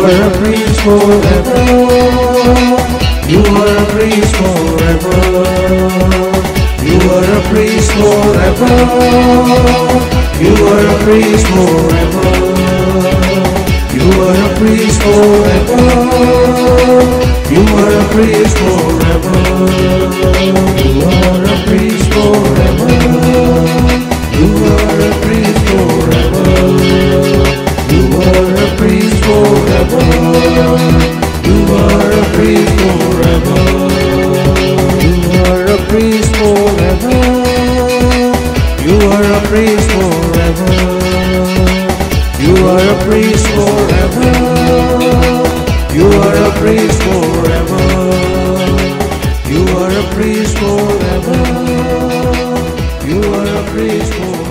are a priest forever. You are a priest forever. You are a priest forever. You are a priest forever. You are a priest forever. You are a priest forever. You are a priest forever. You are a priest forever. You are a priest forever. You are a priest forever. You are a priest forever. You are a priest forever. You are a priest forever. You are a priest forever. You are a priest forever. You are a priest forever.